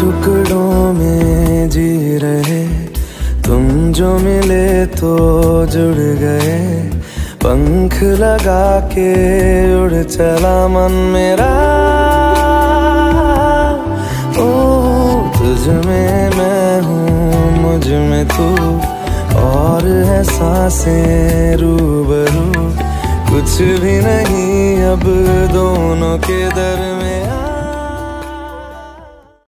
टुकड़ों में जी रहे, तुम जो मिले तो जुड़ गए। पंख लगा के उड़ चला मन मेरा, ओ तुझ में मैं हूँ मुझ में तू, और है सांसें रूबरू। कुछ भी नहीं अब दोनों के दरमियां।